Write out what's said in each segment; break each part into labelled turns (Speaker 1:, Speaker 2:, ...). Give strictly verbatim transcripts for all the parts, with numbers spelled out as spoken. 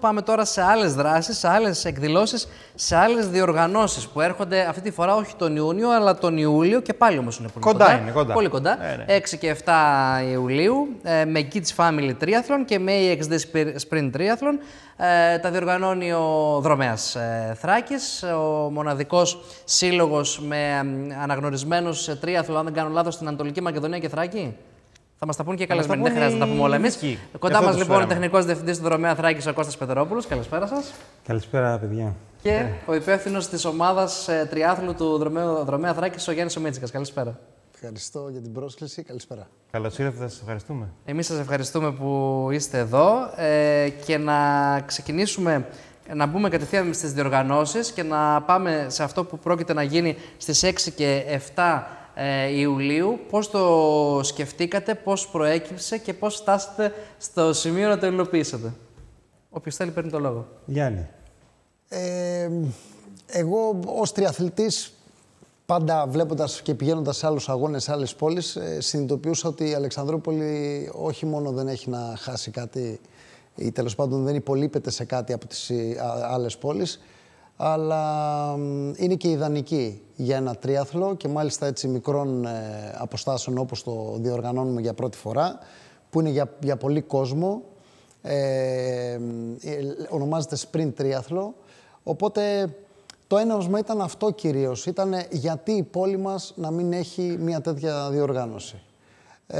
Speaker 1: πάμε τώρα σε άλλες δράσεις, σε άλλες εκδηλώσεις, σε άλλες διοργανώσεις που έρχονται αυτή τη φορά όχι τον Ιούνιο, αλλά τον Ιούλιο και πάλι όμως είναι πολύ κοντά.
Speaker 2: Κοντά είναι, κοντά.
Speaker 1: Πολύ κοντά.
Speaker 2: Ε, ναι.
Speaker 1: έξι και επτά Ιουλίου με Kids Family Triathlon και με έι εξ ντι Sprint Triathlon. Ε, τα διοργανώνει ο Δρομέας ε, Θράκης, ο μοναδικός σύλλογος με ε, αναγνωρισμένους ε, τρίαθλο, αν δεν κάνω λάθος, στην Ανατολική Μακεδονία και Θράκη. Θα μας τα πούν και καλεσμένοι, δεν χρειάζεται να τα πούμε όλα εμείς. Κοντά μας λοιπόν ο τεχνικός διευθυντής του Δρομέα Θράκης, ο Κώστας Πετερόπουλος. Καλησπέρα σας.
Speaker 3: Καλησπέρα, παιδιά.
Speaker 1: Και ε. ο υπεύθυνος της ομάδας ε, τριάθλου του Δρομέα, Δρομέα Θράκης, ο Γιάννης Ομίτσικας. Καλησπέρα.
Speaker 4: Ευχαριστώ για την πρόσκληση. Καλησπέρα.
Speaker 2: Καλώς ήρθατε, σας ευχαριστούμε.
Speaker 1: Εμείς σας ευχαριστούμε που είστε εδώ ε, και να ξεκινήσουμε, να μπούμε κατευθείαν στις διοργανώσεις και να πάμε σε αυτό που πρόκειται να γίνει στις έξι και επτά ε, Ιουλίου. Πώς το σκεφτήκατε, πώς προέκυψε και πώς φτάσατε στο σημείο να το υλοποιήσετε. Όποιος θέλει παίρνει το λόγο.
Speaker 3: Γιάννη.
Speaker 4: Ε, εγώ ως τριαθλητής, πάντα βλέποντας και πηγαίνοντας σε άλλους αγώνες, σε άλλες πόλεις, ε, συνειδητοποιούσα ότι η Αλεξανδρούπολη όχι μόνο δεν έχει να χάσει κάτι ή τέλος πάντων δεν υπολείπεται σε κάτι από τις άλλες πόλεις, αλλά είναι και ιδανική για ένα τρίαθλο και μάλιστα έτσι μικρών ε, αποστάσεων όπως το διοργανώνουμε για πρώτη φορά, που είναι για, για πολύ κόσμο. Ε, ε, ονομάζεται Sprint Triathlon, οπότε το έναυσμα ήταν αυτό κυρίως, ήταν γιατί η πόλη μας να μην έχει μια τέτοια διοργάνωση. Ε,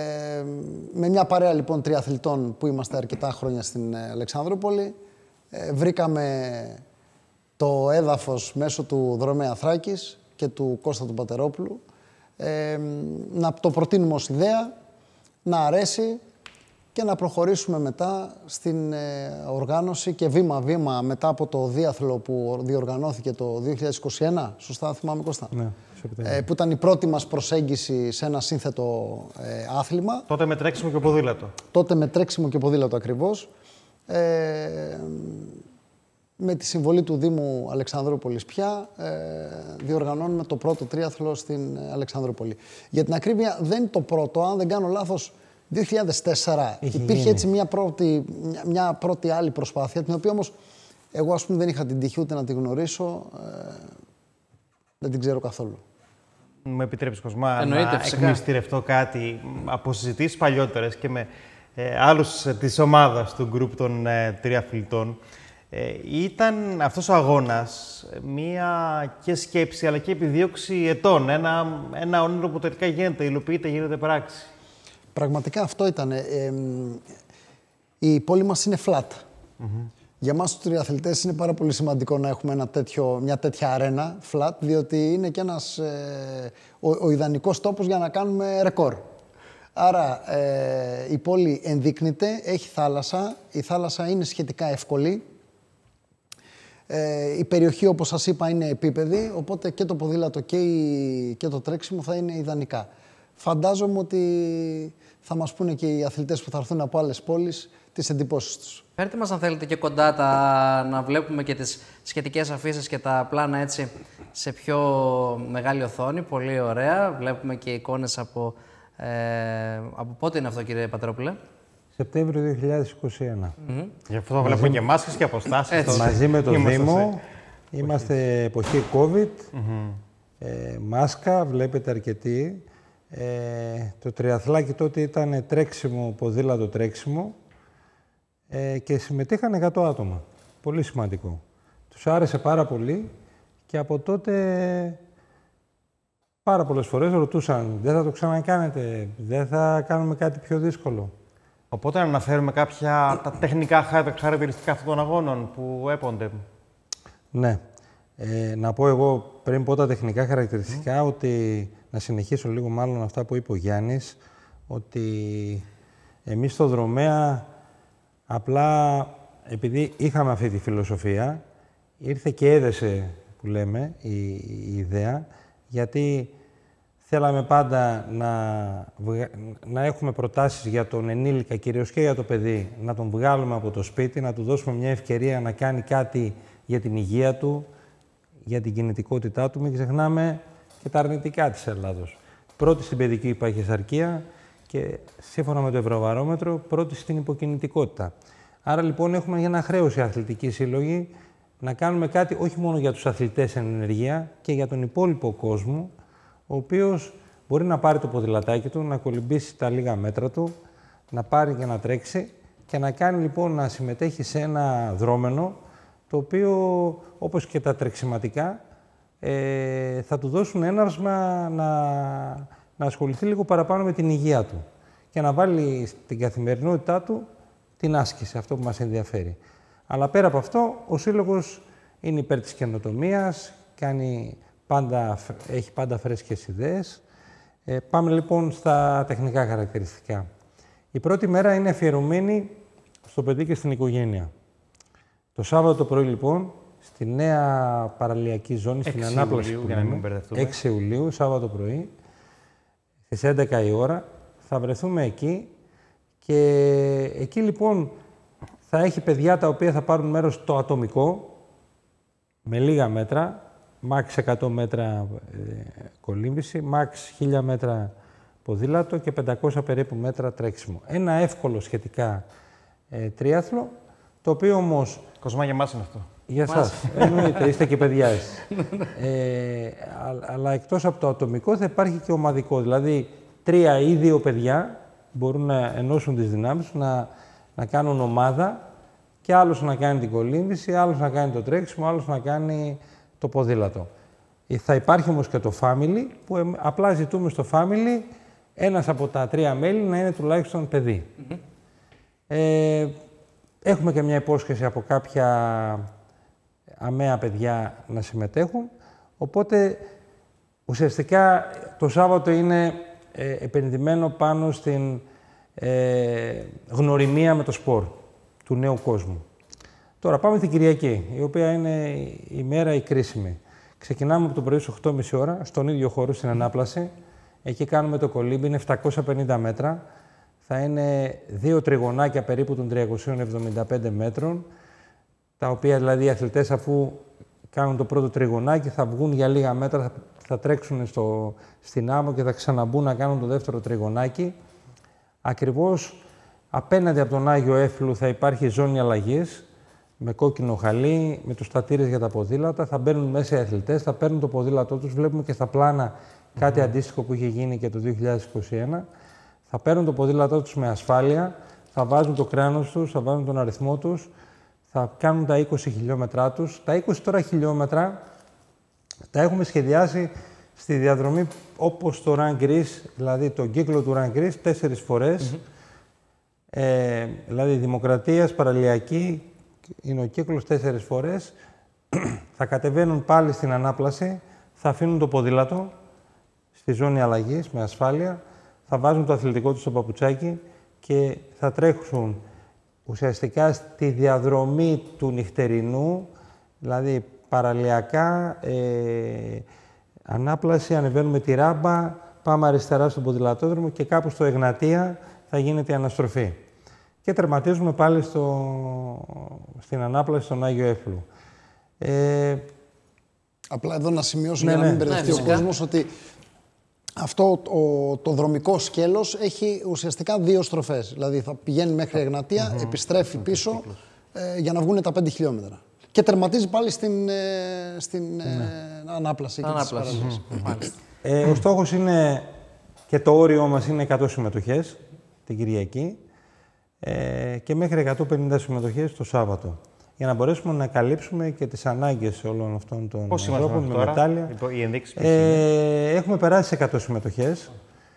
Speaker 4: με μια παρέα λοιπόν τριαθλητών που είμαστε αρκετά χρόνια στην Αλεξανδρούπολη, ε, βρήκαμε το έδαφος μέσω του Δρομέα Θράκης και του Κώστα του Πατερόπουλου, ε, να το προτείνουμε ως ιδέα, να αρέσει και να προχωρήσουμε μετά στην ε, οργάνωση και βήμα-βήμα μετά από το διάθλο που διοργανώθηκε το δύο χιλιάδες είκοσι ένα, σωστά θυμάμαι Κώστα,
Speaker 3: ναι,
Speaker 4: ε, που ήταν η πρώτη μας προσέγγιση σε ένα σύνθετο ε, άθλημα.
Speaker 2: Τότε με τρέξιμο και ποδήλατο.
Speaker 4: Τότε με τρέξιμο και ποδήλατο ακριβώς. Ε, με τη συμβολή του Δήμου Αλεξανδρούπολης πια ε, διοργανώνουμε το πρώτο τρίαθλο στην Αλεξανδρούπολη. Για την ακρίβεια δεν είναι το πρώτο, αν δεν κάνω λάθος, δύο χιλιάδες τέσσερα
Speaker 3: Είχε
Speaker 4: υπήρχε
Speaker 3: γίνει.
Speaker 4: έτσι μια πρώτη, μια, μια πρώτη άλλη προσπάθεια, την οποία όμως εγώ ας πούμε δεν είχα την τύχη ούτε να την γνωρίσω, ε, δεν την ξέρω καθόλου.
Speaker 2: Μου επιτρέπεις, Κοσμά,
Speaker 1: Εννοείται,
Speaker 2: να
Speaker 1: φυσικά.
Speaker 2: εκμυστηρευτώ κάτι από συζητήσεις παλιότερες και με ε, άλλους ε, της ομάδας του γκρουπ των ε, τριαθλητών. Ε, ήταν αυτός ο αγώνας μία και σκέψη αλλά και επιδίωξη ετών. Ένα, ένα όνειρο που τελικά γίνεται, υλοποιείται, γίνεται πράξη.
Speaker 4: Πραγματικά αυτό ήταν. Ε, ε, η πόλη μας είναι flat. Mm-hmm. Για εμάς τους τριαθλητές είναι πάρα πολύ σημαντικό να έχουμε ένα τέτοιο, μια τέτοια αρένα flat, διότι είναι και ένας, ε, ο, ο ιδανικός τόπος για να κάνουμε ρεκόρ. Άρα ε, η πόλη ενδείκνυται, έχει θάλασσα, η θάλασσα είναι σχετικά εύκολη. Ε, η περιοχή, όπως σας είπα, είναι επίπεδη, οπότε και το ποδήλατο και, η, και το τρέξιμο θα είναι ιδανικά. Φαντάζομαι ότι θα μας πούνε και οι αθλητές που θα έρθουν από άλλες πόλεις τις εντυπώσεις τους.
Speaker 1: Φέρτε μας αν θέλετε και κοντά τα, να βλέπουμε και τις σχετικές αφήσεις και τα πλάνα έτσι σε πιο μεγάλη οθόνη. Πολύ ωραία. Βλέπουμε και εικόνες από... Ε, από πότε είναι αυτό, κύριε Πατερόπουλε?
Speaker 3: Σεπτέμβριο δύο χιλιάδες είκοσι ένα.
Speaker 1: Mm-hmm.
Speaker 2: Γι' αυτό βλέπουμε και μάσκες και αποστάσεις.
Speaker 1: Έτσι.
Speaker 3: Μαζί με το
Speaker 2: Είμαστε
Speaker 3: Δήμο,
Speaker 2: σε...
Speaker 3: είμαστε εποχή COVID,
Speaker 2: Mm-hmm.
Speaker 3: ε, μάσκα, βλέπετε αρκετοί. Ε, το τριαθλάκι τότε ήταν τρέξιμο, ποδήλατο τρέξιμο ε, και συμμετείχαν εκατό άτομα. Πολύ σημαντικό. Τους άρεσε πάρα πολύ και από τότε πάρα πολλές φορές ρωτούσαν δεν θα το ξανακάνετε, δεν θα κάνουμε κάτι πιο δύσκολο.
Speaker 2: Οπότε να αναφέρουμε κάποια τα τεχνικά χαρακτηριστικά αυτών των αγώνων που έπονται.
Speaker 3: Ναι. Ε, να πω εγώ πριν πω τα τεχνικά χαρακτηριστικά mm. ότι να συνεχίσω λίγο μάλλον αυτά που είπε ο Γιάννης, ότι εμείς στο Δρομέα απλά επειδή είχαμε αυτή τη φιλοσοφία, ήρθε και έδεσε που λέμε η, η ιδέα, γιατί θέλαμε πάντα να, να έχουμε προτάσεις για τον ενήλικα, κυρίως και για το παιδί, να τον βγάλουμε από το σπίτι, να του δώσουμε μια ευκαιρία να κάνει κάτι για την υγεία του, για την κινητικότητά του. Μην ξεχνάμε και τα αρνητικά της Ελλάδος. Πρώτη στην παιδική παχυσαρκία και σύμφωνα με το Ευρωβαρόμετρο, πρώτη στην υποκινητικότητα. Άρα λοιπόν έχουμε ένα χρέος οι αθλητικοί σύλλογοι να κάνουμε κάτι όχι μόνο για τους αθλητές εν ενεργεία και για τον υπόλοιπο κόσμο, ο οποίος μπορεί να πάρει το ποδηλατάκι του, να κολυμπήσει τα λίγα μέτρα του, να πάρει και να τρέξει και να κάνει λοιπόν να συμμετέχει σε ένα δρόμενο, το οποίο όπως και τα τρεξιματικά ε, θα του δώσουν έναυσμα να, να ασχοληθεί λίγο παραπάνω με την υγεία του και να βάλει στην καθημερινότητά του την άσκηση, αυτό που μας ενδιαφέρει. Αλλά πέρα από αυτό, ο Σύλλογος είναι υπέρ της καινοτομίας, κάνει πάντα, έχει πάντα φρέσκες ιδέες. Ε, πάμε λοιπόν στα τεχνικά χαρακτηριστικά. Η πρώτη μέρα είναι αφιερωμένη στο παιδί και στην οικογένεια. Το Σάββατο το πρωί λοιπόν, στη νέα παραλιακή ζώνη, στην Ανάπλαση
Speaker 2: Ιουλίου,
Speaker 3: που
Speaker 2: για να μην
Speaker 3: λέμε,
Speaker 2: μπερδευτούμε.
Speaker 3: έξι Ιουλίου, Σάββατο πρωί, στις έντεκα η ώρα, θα βρεθούμε εκεί και εκεί λοιπόν θα έχει παιδιά τα οποία θα πάρουν μέρος στο ατομικό, με λίγα μέτρα, μάξ εκατό μέτρα ε, κολύμβηση, μάξ χίλια μέτρα ποδήλατο και πεντακόσια περίπου μέτρα τρέξιμο. Ένα εύκολο σχετικά ε, τρίαθλο, το οποίο όμως...
Speaker 2: Κοσμά για εμάς είναι αυτό.
Speaker 3: Για σας, εννοείται, είστε και παιδιά εσείς. ε, α, αλλά εκτός από το ατομικό θα υπάρχει και ομαδικό, δηλαδή τρία ή δύο παιδιά μπορούν να ενώσουν τις δυνάμεις, να, να κάνουν ομάδα και άλλος να κάνει την κολύμβηση, άλλος να κάνει το τρέξιμο, άλλος να κάνει το ποδήλατο. Θα υπάρχει όμως και το family, που εμ, απλά ζητούμε στο family ένας από τα τρία μέλη να είναι τουλάχιστον παιδί. Mm-hmm. ε, έχουμε και μια υπόσχεση από κάποια αμαία παιδιά να συμμετέχουν, οπότε ουσιαστικά το Σάββατο είναι ε, επενδυμένο πάνω στην ε, γνωριμία με το σπορ του νέου κόσμου. Τώρα πάμε την Κυριακή, η οποία είναι η μέρα η κρίσιμη. Ξεκινάμε από το πρωί στις οκτώ και μισή ώρα, στον ίδιο χώρο, στην Ανάπλαση. Εκεί κάνουμε το κολύμπι, είναι επτακόσια πενήντα μέτρα. Θα είναι δύο τριγωνάκια περίπου των τριακοσίων εβδομήντα πέντε μέτρων, τα οποία δηλαδή οι αθλητές αφού κάνουν το πρώτο τριγωνάκι θα βγουν για λίγα μέτρα, θα, θα τρέξουν στο, στην άμμο και θα ξαναμπούν να κάνουν το δεύτερο τριγωνάκι. Ακριβώς απέναντι από τον Άγιο Έφλου θα υπάρχει ζώνη αλλαγής, με κόκκινο χαλί, με τους στατήρες για τα ποδήλατα. Θα μπαίνουν μέσα οι αθλητές, θα παίρνουν το ποδήλατό τους. Βλέπουμε και στα πλάνα κάτι mm-hmm. αντίστοιχο που είχε γίνει και το δύο χιλιάδες είκοσι ένα. Θα παίρνουν το ποδήλατό τους με ασφάλεια, θα βάζουν το κράνος τους, θα βάζουν τον αριθμό τους, θα κάνουν τα είκοσι χιλιόμετρά τους. Τα είκοσι τώρα χιλιόμετρα τα έχουμε σχεδιάσει στη διαδρομή όπως το Run Greece, δηλαδή τον κύκλο του Run Greece, τέσσερις φορές. Mm-hmm. ε, δηλαδή Δημοκρατίας, Παραλιακή, είναι ο κύκλος τέσσερις φορές. Θα κατεβαίνουν πάλι στην Ανάπλαση, θα αφήνουν το ποδήλατο στη ζώνη αλλαγής με ασφάλεια, θα βάζουν το αθλητικό τους στο παπουτσάκι και θα τρέξουν ουσιαστικά στη διαδρομή του νυχτερινού, δηλαδή παραλιακά, ε, Ανάπλαση, ανεβαίνουμε τη Ράμπα, πάμε αριστερά στον ποδηλατόδρομο και κάπου στο Εγνατία θα γίνεται η αναστροφή. Και τερματίζουμε πάλι στο, στην Ανάπλαση στον Άγιο Έφλου. Ε,
Speaker 4: Απλά εδώ να σημειώσω
Speaker 3: ναι,
Speaker 4: για να μην
Speaker 3: ναι.
Speaker 4: μπερδευτεί
Speaker 1: Ναι,
Speaker 4: ο κόσμος ότι αυτό το, το δρομικό σκέλος έχει ουσιαστικά δύο στροφές. Δηλαδή θα πηγαίνει μέχρι Εγνατία, mm-hmm. επιστρέφει πίσω ε, για να βγουν τα πέντε χιλιόμετρα. Και τερματίζει πάλι στην, ε, στην ναι. ε, Ανάπλαση. Και
Speaker 1: Ανάπλαση.
Speaker 4: Mm-hmm.
Speaker 3: ε, ο στόχος είναι και το όριό μας είναι εκατό συμμετοχές την Κυριακή ε, και μέχρι εκατόν πενήντα συμμετοχές το Σάββατο. Για να μπορέσουμε να καλύψουμε και τις ανάγκες όλων αυτών των ανθρώπων με τώρα, μετάλλια.
Speaker 2: Οι ενδείξεις
Speaker 3: ε, έχουμε περάσει εκατό συμμετοχές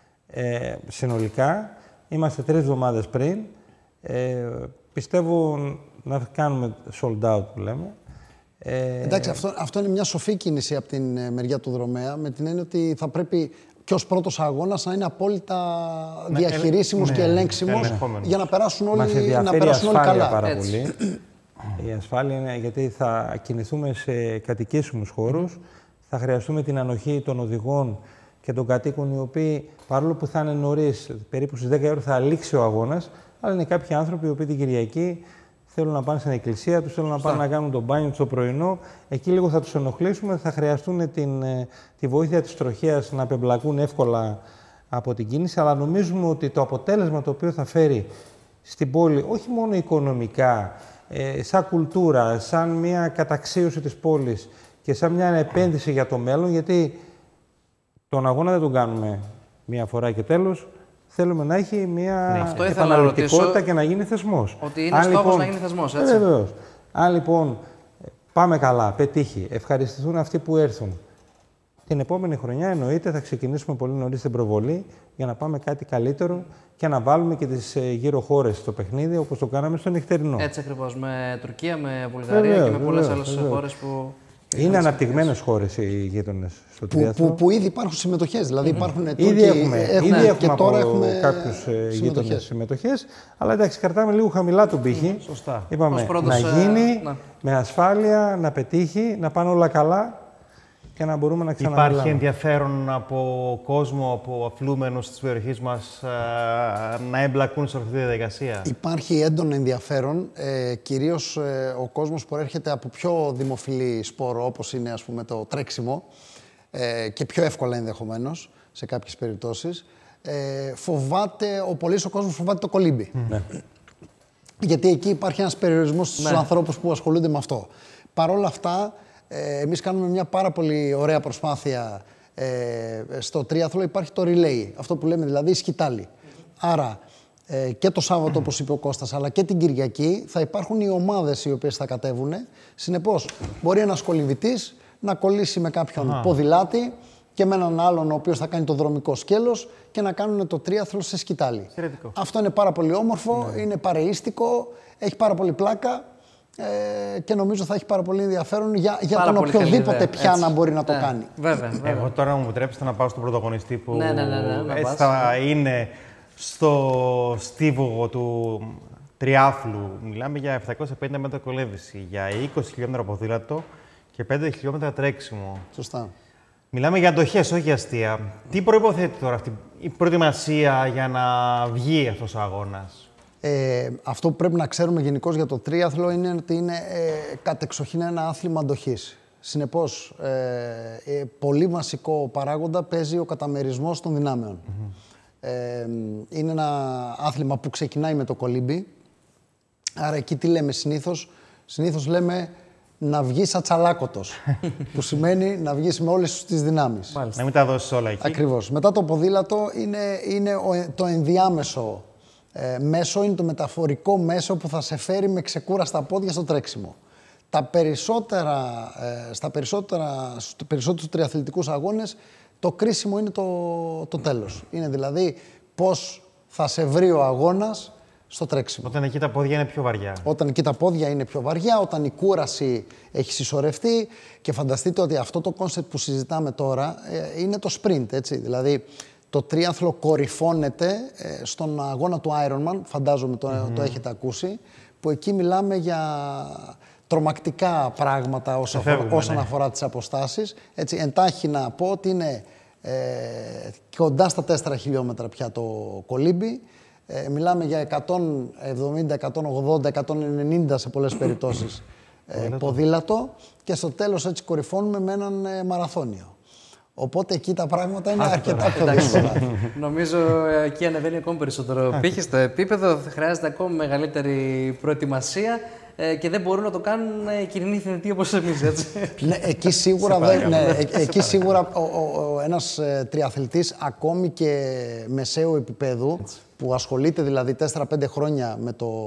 Speaker 3: ε, συνολικά. Είμαστε τρεις εβδομάδες πριν. Ε, πιστεύω να κάνουμε sold out που λέμε. Ε,
Speaker 4: Εντάξει, αυτό, αυτό είναι μια σοφή κίνηση από την μεριά του δρομέα, με την έννοια ότι θα πρέπει και ως πρώτος αγώνας να είναι απόλυτα ναι, διαχειρίσιμος ναι, και ελέγξιμος ναι, για να περάσουν όλοι, να περάσουν όλοι καλά.
Speaker 3: Πάρα πολύ. Η ασφάλεια είναι γιατί θα κινηθούμε σε κατοικήσιμους χώρους, mm-hmm. θα χρειαστούμε την ανοχή των οδηγών και των κατοίκων, οι οποίοι παρόλο που θα είναι νωρίς, περίπου στις δέκα ώρα θα λήξει ο αγώνας, αλλά είναι κάποιοι άνθρωποι οι οποίοι την Κυριακή θέλουν να πάνε στην εκκλησία τους, θέλουν να πάνε να κάνουν τον μπάνιο στο πρωινό. Εκεί λίγο θα τους ενοχλήσουμε, θα χρειαστούν την, τη βοήθεια της τροχέας να απεμπλακούν εύκολα από την κίνηση, αλλά νομίζουμε ότι το αποτέλεσμα το οποίο θα φέρει στην πόλη, όχι μόνο οικονομικά, ε, σαν κουλτούρα, σαν μια καταξίωση της πόλης και σαν μια επένδυση για το μέλλον, γιατί τον αγώνα δεν τον κάνουμε μία φορά και τέλος. Θέλουμε να έχει μια
Speaker 1: ναι,
Speaker 3: επαναληπτικότητα και να γίνει θεσμός.
Speaker 1: Ότι είναι στόχος λοιπόν, να γίνει θεσμός, έτσι.
Speaker 3: Ε, βεβαίως. Αν λοιπόν πάμε καλά, πετύχει, ευχαριστηθούν αυτοί που έρθουν, την επόμενη χρονιά εννοείται θα ξεκινήσουμε πολύ νωρίς την προβολή για να πάμε κάτι καλύτερο και να βάλουμε και τις γύρω χώρες στο παιχνίδι όπως το κάναμε στο νυχτερινό.
Speaker 1: Έτσι ακριβώς, με Τουρκία, με Βουλγαρία βεβαίως, και με πολλές βεβαίως, άλλες βεβαίως. χώρες που...
Speaker 3: Είναι αναπτυγμένες χώρες οι γείτονες στο τριάθλο.
Speaker 4: Που, που, που ήδη υπάρχουν συμμετοχές. Δηλαδή υπάρχουν
Speaker 3: mm.
Speaker 4: Τούρκοι,
Speaker 3: ήδη έχουμε,
Speaker 4: έχουμε,
Speaker 3: ήδη έχουμε
Speaker 4: και τώρα
Speaker 3: από
Speaker 4: έχουμε
Speaker 3: κάποιους γείτονες συμμετοχές. Αλλά εντάξει, κρατάμε λίγο χαμηλά τον πύχη. Mm.
Speaker 2: Σωστά.
Speaker 3: Είπαμε πρώτος, να γίνει να. με ασφάλεια, να πετύχει, να πάνε όλα καλά και να μπορούμε να ξαναμιλάμε.
Speaker 2: Υπάρχει ενδιαφέρον από κόσμο, από αφλούμενους της περιοχής μας να εμπλακούν σε αυτή τη διαδικασία?
Speaker 4: Υπάρχει έντονο ενδιαφέρον. Ε, κυρίως ε, ο κόσμος που έρχεται από πιο δημοφιλή σπόρο, όπως είναι ας πούμε, το τρέξιμο, ε, και πιο εύκολα ενδεχομένως σε κάποιες περιπτώσεις. Ε, φοβάται, ο πολύς ο κόσμος φοβάται το κολύμπι. Mm. Γιατί εκεί υπάρχει ένας περιορισμός στους ναι. ανθρώπους που ασχολούνται με αυτό. Παρ' όλα αυτά, Ε, εμείς κάνουμε μια πάρα πολύ ωραία προσπάθεια ε, στο τρίαθλο. Υπάρχει το relay, αυτό που λέμε δηλαδή η σκητάλη. Άρα ε, και το Σάββατο, όπως είπε ο Κώστας, αλλά και την Κυριακή θα υπάρχουν οι ομάδες οι οποίες θα κατέβουν. Συνεπώς, μπορεί ένας κολυμβητής να κολλήσει με κάποιον Αχα. ποδηλάτη και με έναν άλλον ο οποίος θα κάνει το δρομικό σκέλος και να κάνουν το τρίαθλο σε σκητάλη.
Speaker 2: Σαιρετικό.
Speaker 4: Αυτό είναι πάρα πολύ όμορφο, ναι. είναι παρεΐστικο, έχει πάρα πολύ πλάκα. Ε, και νομίζω θα έχει πάρα πολύ ενδιαφέρον για, για τον οποιοδήποτε πια να μπορεί να το
Speaker 1: ε,
Speaker 4: κάνει.
Speaker 1: Βέβαια, βέβαια.
Speaker 2: Εγώ τώρα μου επιτρέψετε να πάω στον πρωταγωνιστή που
Speaker 1: ναι, ναι, ναι, ναι,
Speaker 2: έτσι θα είναι στο στίβογο του τριάθλου. Μιλάμε για επτακόσια πενήντα μέτρα κολέβηση, για είκοσι χιλιόμετρα ποδήλατο και πέντε χιλιόμετρα τρέξιμο.
Speaker 4: Σωστά.
Speaker 2: Μιλάμε για αντοχές, όχι αστεία. Τι προϋποθέτει τώρα αυτή η προετοιμασία για να βγει αυτός ο αγώνας?
Speaker 4: Ε, αυτό που πρέπει να ξέρουμε γενικώς για το τρίαθλο είναι ότι είναι ε, κατεξοχήν ένα άθλημα αντοχής. Συνεπώς, ε, ε, πολύ βασικό παράγοντα παίζει ο καταμερισμός των δυνάμεων. Mm-hmm. ε, είναι ένα άθλημα που ξεκινάει με το κολύμπι. Άρα εκεί τι λέμε συνήθως? Συνήθως λέμε να βγεις ατσαλάκωτος, που σημαίνει να βγεις με όλες τις δυνάμεις.
Speaker 2: Μάλιστα. Να μην τα δώσεις όλα εκεί.
Speaker 4: Ακριβώς. Μετά το ποδήλατο είναι, είναι το ενδιάμεσο Ε, μέσο, είναι το μεταφορικό μέσο που θα σε φέρει με ξεκούραστα πόδια στο τρέξιμο. Τα περισσότερα, ε, στα περισσότερα, στους περισσότερους τριαθλητικούς αγώνες, το κρίσιμο είναι το, το τέλος. Είναι δηλαδή πώς θα σε βρει ο αγώνας στο τρέξιμο.
Speaker 2: Όταν εκεί τα πόδια είναι πιο βαριά.
Speaker 4: Όταν εκεί τα πόδια είναι πιο βαριά, όταν η κούραση έχει συσσωρευτεί και φανταστείτε ότι αυτό το κόνσεπτ που συζητάμε τώρα ε, είναι το sprint, έτσι. Δηλαδή, το τρίαθλο κορυφώνεται ε, στον αγώνα του Ironman, φαντάζομαι το, mm-hmm. το έχετε ακούσει, που εκεί μιλάμε για τρομακτικά πράγματα όσον αφορά, ναι. όσον αφορά τις αποστάσεις. Έτσι, εντάχει να πω ότι είναι ε, κοντά στα τέσσερα χιλιόμετρα πια το κολύμπι. Ε, μιλάμε για εκατόν εβδομήντα, εκατόν ογδόντα, εκατόν ενενήντα σε πολλές περιπτώσεις ε, ποδήλατο και στο τέλος έτσι κορυφώνουμε με έναν ε, μαραθώνιο. Οπότε εκεί τα πράγματα είναι αρκετά πιο δύσκολα.
Speaker 1: Νομίζω εκεί ανεβαίνει ακόμη περισσότερο πύχη στο επίπεδο. Χρειάζεται ακόμη μεγαλύτερη προετοιμασία ε, και δεν μπορούν να το κάνουν οι κοινοί θνητοί όπως εμείς, έτσι.
Speaker 4: Ναι, εκεί σίγουρα, ναι, ε, εκεί σίγουρα ο, ο, ο, ένας ε, τριαθλητής ακόμη και μεσαίου επίπεδου, έτσι, που ασχολείται δηλαδή τέσσερα πέντε χρόνια με το,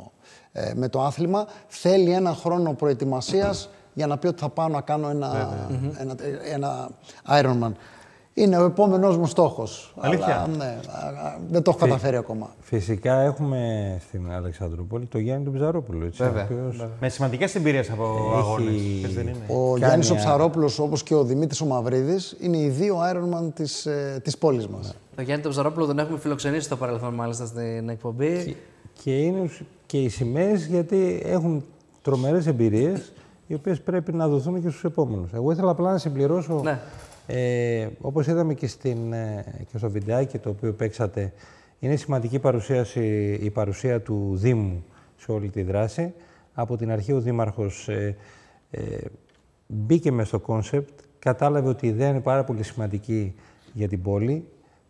Speaker 4: ε, με το άθλημα, θέλει ένα χρόνο προετοιμασίας για να πει ότι θα πάω να κάνω ένα, ένα, ένα Ironman. Είναι ο επόμενος μου στόχος.
Speaker 2: Αλήθεια.
Speaker 4: Αλλά, ναι, δεν το έχω καταφέρει ακόμα.
Speaker 3: Φυσικά έχουμε στην Αλεξανδρούπολη το Γιάννη τον Ψαρόπουλο. Έτσι,
Speaker 2: βέβαια,
Speaker 3: οποίος...
Speaker 2: βέβαια. Με σημαντικές εμπειρίες από έχει... αγώνες. Δεν είναι.
Speaker 4: Ο Κάνει Γιάννης ο Ψαρόπουλος, όπως και ο Δημήτρης ο Μαυρίδης, είναι οι δύο Ironman της, ε, της πόλης μας. Ναι.
Speaker 1: Το Γιάννη τον Ψαρόπουλο τον έχουμε φιλοξενήσει στο παρελθόν, μάλιστα, στην εκπομπή.
Speaker 3: Και, και είναι και οι σημαίες, γιατί έχουν τρομερές εμπειρίες, οι οποίες πρέπει να δοθούν και στους επόμενους. Εγώ ήθελα απλά να συμπληρώσω, ναι. ε, όπως είδαμε και, στην, ε, και στο βιντεάκι το οποίο παίξατε, είναι σημαντική παρουσίαση, η παρουσία του Δήμου σε όλη τη δράση. Από την αρχή ο Δήμαρχος ε, ε, μπήκε μες στο κόνσεπτ, κατάλαβε ότι η ιδέα είναι πάρα πολύ σημαντική για την πόλη,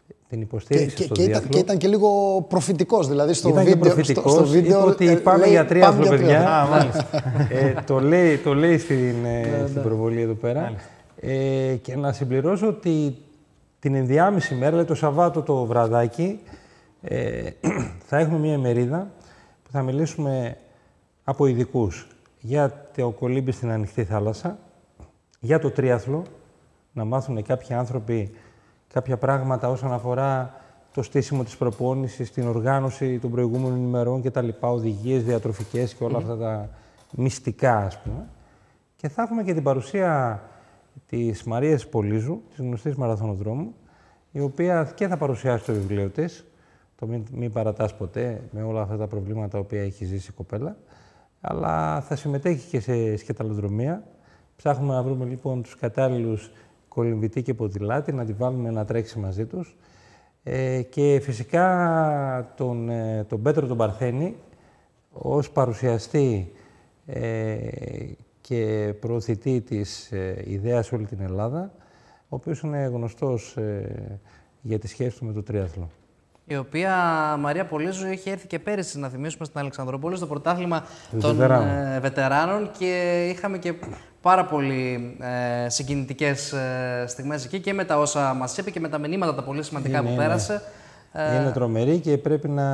Speaker 3: την υποστήριξη
Speaker 4: και,
Speaker 3: στο
Speaker 4: και,
Speaker 3: διάθλο.
Speaker 4: Ήταν, και ήταν και λίγο προφητικός, δηλαδή στο
Speaker 3: ήταν
Speaker 4: βίντεο.
Speaker 3: Και
Speaker 4: στο, στο βίντεο
Speaker 3: είπε ότι
Speaker 4: ε,
Speaker 3: πάμε
Speaker 4: λέει,
Speaker 3: για τρίαθλο,
Speaker 4: πάμε
Speaker 3: παιδιά.
Speaker 4: Για
Speaker 3: Α, ε, το, λέει, το λέει στην, ε, στην προβολή εδώ πέρα. Ε, και να συμπληρώσω ότι την ενδιάμεση μέρα, δηλαδή το Σαββάτο το βραδάκι, ε, θα έχουμε μια ημερίδα που θα μιλήσουμε από ειδικούς για το κολύμπι στην ανοιχτή θάλασσα, για το τρίαθλο, να μάθουν κάποιοι άνθρωποι κάποια πράγματα όσον αφορά το στήσιμο της προπόνησης, την οργάνωση των προηγούμενων ημερών κτλ. Οδηγίες, διατροφικές και όλα mm-hmm. αυτά τα μυστικά, ας πούμε. Και θα έχουμε και την παρουσία της Μαρίας Πολύζου, της γνωστής μαραθωνοδρόμου, η οποία και θα παρουσιάσει το βιβλίο της, το «Μην, μην παρατάς ποτέ», με όλα αυτά τα προβλήματα τα οποία έχει ζήσει η κοπέλα, αλλά θα συμμετέχει και σε σκεταλοδρομία. Ψάχνουμε να βρούμε λοιπόν τους κατάλληλους κολυμβητή και ποδηλάτη, να τη βάλουμε να τρέξει μαζί τους. Ε, και φυσικά τον, ε, τον Πέτρο τον Παρθένη, ως παρουσιαστή ε, και προωθητή της ε, ιδέας σε όλη την Ελλάδα, ο οποίος είναι γνωστός ε, για τη σχέση του με το τρίαθλο.
Speaker 1: Η οποία Μαρία Πολύζου είχε έρθει και πέρυσι, να θυμίσουμε, στην Αλεξανδρούπολη, στο πρωτάθλημα των βετεράνων. βετεράνων και είχαμε και πάρα πολύ ε, συγκινητικές ε, στιγμές εκεί και με τα όσα μας είπε και με τα μηνύματα τα πολύ σημαντικά είναι, που είναι. πέρασε.
Speaker 3: Είναι τρομερή και πρέπει να...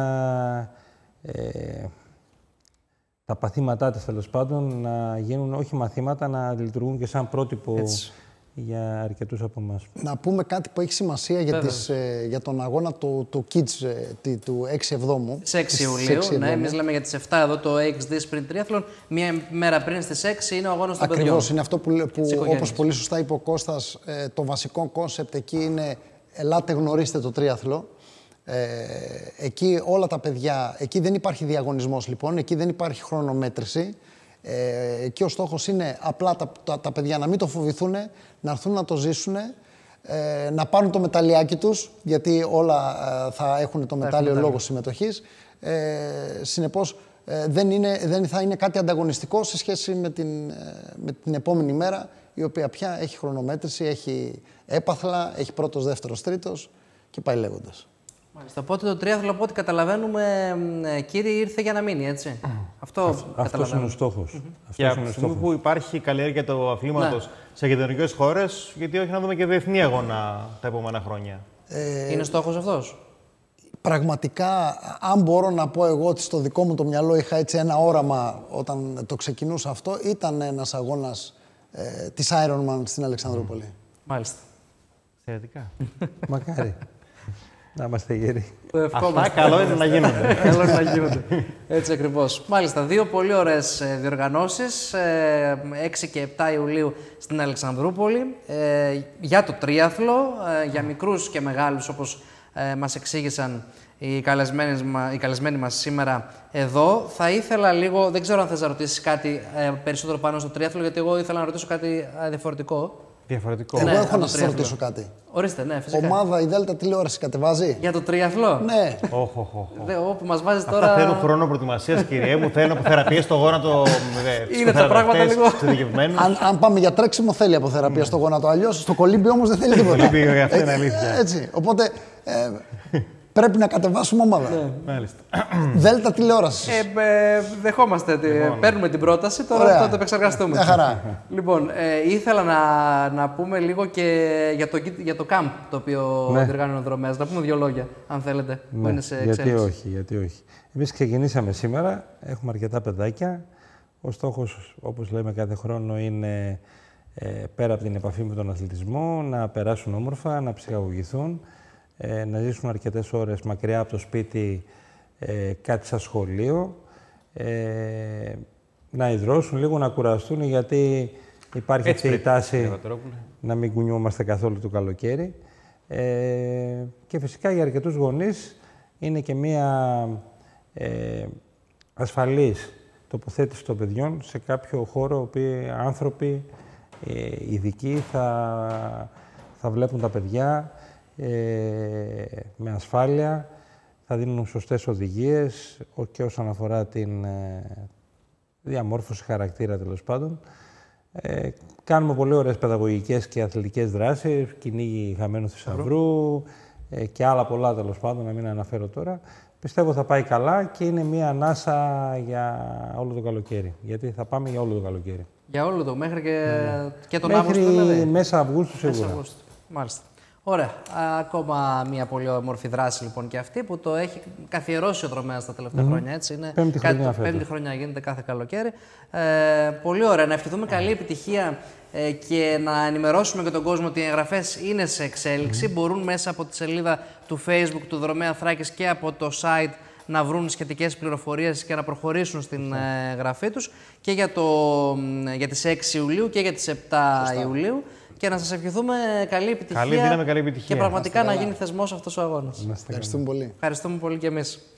Speaker 3: Ε, τα παθήματά της, τέλος πάντων, να γίνουν όχι μαθήματα, να λειτουργούν και σαν πρότυπο έτσι. Για αρκετούς από εμάς.
Speaker 4: Να πούμε κάτι που έχει σημασία για, τις, ε, για τον αγώνα του, του Kids ε, του έξι εβδόμου.
Speaker 1: Στις έξι Ιουλίου, ναι, εμείς λέμε για τις εφτά εδώ το έικς ντι Sprint Triathlon. Μία μέρα πριν στις έξι είναι ο αγώνας των παιδιών.
Speaker 4: Ακριβώς, είναι αυτό που, που όπως πολύ σωστά είπε ο Κώστας, ε, το βασικό κόνσεπτ εκεί είναι ελάτε γνωρίστε το τρίαθλο. Ε, εκεί όλα τα παιδιά, εκεί δεν υπάρχει διαγωνισμός λοιπόν, εκεί δεν υπάρχει χρονομέτρηση. Ε, και ο στόχος είναι απλά τα, τα, τα παιδιά να μην το φοβηθούν, να έρθουν να το ζήσουν, ε, να πάρουν το μεταλλιάκι τους, γιατί όλα ε, θα έχουν το μετάλλιο λόγω συμμετοχής. Ε, συνεπώς, ε, δεν, είναι, δεν θα είναι κάτι ανταγωνιστικό σε σχέση με την, ε, με την επόμενη μέρα, η οποία πια έχει χρονομέτρηση, έχει έπαθλα, έχει πρώτος, δεύτερος, τρίτος και πάει λέγοντας.
Speaker 1: Μάλιστα. Οπότε το τρίαθλο, από ό,τι καταλαβαίνουμε, κύριε, ήρθε για να μείνει, έτσι. Mm. Αυτό
Speaker 3: Αυτός είναι ο στόχος.
Speaker 2: Mm-hmm. Και από τη στιγμή που υπάρχει καλλιέργεια του αθλήματος ναι. σε γειτονικές χώρες, γιατί όχι να δούμε και διεθνή αγώνα τα επόμενα χρόνια.
Speaker 4: Ε,
Speaker 1: είναι στόχος αυτός.
Speaker 4: Πραγματικά, αν μπορώ να πω εγώ ότι στο δικό μου το μυαλό είχα έτσι ένα όραμα όταν το ξεκινούσα αυτό, ήταν ένας αγώνας ε, της Ironman στην Αλεξανδρούπολη. Mm.
Speaker 1: Μάλιστα.
Speaker 2: Θεωρητικά.
Speaker 3: Μακάρι. Να είμαστε γεροί.
Speaker 2: Αυτά καλό είναι να γίνονται.
Speaker 1: Καλό είναι να γίνονται. Έτσι ακριβώς. Μάλιστα, δύο πολύ ωραίες διοργανώσεις, έξι και επτά Ιουλίου στην Αλεξανδρούπολη, για το τρίαθλο, για μικρούς και μεγάλους, όπως μας εξήγησαν οι καλεσμένοι, οι καλεσμένοι μας σήμερα εδώ. Θα ήθελα λίγο, δεν ξέρω αν θες να ρωτήσεις κάτι περισσότερο πάνω στο τρίαθλο, γιατί εγώ ήθελα να ρωτήσω κάτι διαφορετικό.
Speaker 2: Διαφορετικό.
Speaker 4: Εγώ
Speaker 1: ναι,
Speaker 4: έχω να
Speaker 1: σας
Speaker 4: ρωτήσω κάτι.
Speaker 1: Ορίστε, ναι, φυσικά.
Speaker 4: Ομάδα η Δέλτα τηλεόραση κατεβάζει.
Speaker 1: Για το τριαθλό.
Speaker 4: Ναι.
Speaker 2: Όχι, όχι, όχι.
Speaker 1: Όπου μας βάζει
Speaker 2: τώρα...
Speaker 1: τώρα...
Speaker 2: Αυτά θέλουν χρόνο προετοιμασίας, κυριέ μου. Θέλουν αποθεραπεία στο γόνατο.
Speaker 1: Είναι τα πράγματα λίγο.
Speaker 4: αν, αν πάμε για τρέξιμο, θέλει αποθεραπεία mm. στο γόνατο. Αλλιώς στο κολύμπι όμως δεν θέλει τίποτα.
Speaker 2: Το κολύμπι, αυτό είναι αλήθεια.
Speaker 4: Έτσι. Οπότε. Ε, πρέπει να κατεβάσουμε ομάδα.
Speaker 1: Ναι.
Speaker 2: Μάλιστα.
Speaker 4: Δέλτα τηλεόραση.
Speaker 1: Ε, ε, δεχόμαστε. Λοιπόν. Παίρνουμε την πρόταση, τώρα Ωραία. θα το επεξεργαστούμε.
Speaker 4: Μια χαρά.
Speaker 1: Λοιπόν, ε, ήθελα να, να πούμε λίγο και για το, για το camp το οποίο ναι. διοργάνωνε ο Δρομέας. Να πούμε δύο λόγια, αν θέλετε,
Speaker 3: ναι.
Speaker 1: που είναι σε
Speaker 3: γιατί
Speaker 1: εξέλιξη.
Speaker 3: όχι, γιατί όχι. Εμείς ξεκινήσαμε σήμερα, έχουμε αρκετά παιδάκια. Ο στόχος, όπως λέμε κάθε χρόνο, είναι ε, πέρα από την επαφή με τον αθλητισμό, να περάσουν όμορφα, να ψυχαγωγηθούν, Ε, να ζήσουν αρκετές ώρες μακριά από το σπίτι, ε, κάτι σαν σχολείο, ε, να υδρώσουν λίγο, να κουραστούν, γιατί υπάρχει αυτή η τάση να μην κουνιόμαστε καθόλου το καλοκαίρι. Ε, και φυσικά για αρκετούς γονείς είναι και μία ε, ασφαλής τοποθέτηση των παιδιών σε κάποιο χώρο όπου άνθρωποι ε, ειδικοί θα, θα βλέπουν τα παιδιά Ε, με ασφάλεια, θα δίνουν σωστές οδηγίες και όσον αφορά την ε, διαμόρφωση χαρακτήρα, τέλος πάντων. Ε, κάνουμε πολύ ωραίες παιδαγωγικές και αθλητικές δράσεις, κυνήγι χαμένου θησαυρού, ε, και άλλα πολλά τέλος πάντων, να μην αναφέρω τώρα. Πιστεύω θα πάει καλά και είναι μια ανάσα για όλο το καλοκαίρι. Γιατί θα πάμε για όλο το καλοκαίρι.
Speaker 1: Για όλο το, μέχρι και, ναι. και τον
Speaker 3: μέχρι
Speaker 1: Αύγουστο δηλαδή.
Speaker 3: Μέσα Αυγούστου σίγουρα.
Speaker 1: Μέσα Αυγούστου. Μάλιστα. Ωραία. Ακόμα μια πολύ όμορφη δράση λοιπόν και αυτή που το έχει καθιερώσει ο Δρομέας τα τελευταία mm-hmm. χρόνια. Έτσι. Είναι
Speaker 3: πέμπτη χρονιά,
Speaker 1: κάτι, πέμπτη χρονιά γίνεται κάθε καλοκαίρι. Ε, πολύ ωραία. Να ευχηθούμε καλή επιτυχία ε, και να ενημερώσουμε και τον κόσμο ότι οι εγγραφές είναι σε εξέλιξη. Mm-hmm. Μπορούν μέσα από τη σελίδα του Facebook του Δρομέα Θράκης και από το site να βρουν σχετικές πληροφορίες και να προχωρήσουν στην mm-hmm. εγγραφή τους και για, το, για τις έξι Ιουλίου και για τις επτά Σωστά. Ιουλίου. Και να σας ευχηθούμε καλή επιτυχία.
Speaker 2: Καλή δύναμη, καλή επιτυχία.
Speaker 1: Και πραγματικά να γίνει θεσμός αυτός ο αγώνας.
Speaker 4: Ευχαριστούμε πολύ.
Speaker 1: Ευχαριστούμε πολύ και εμείς.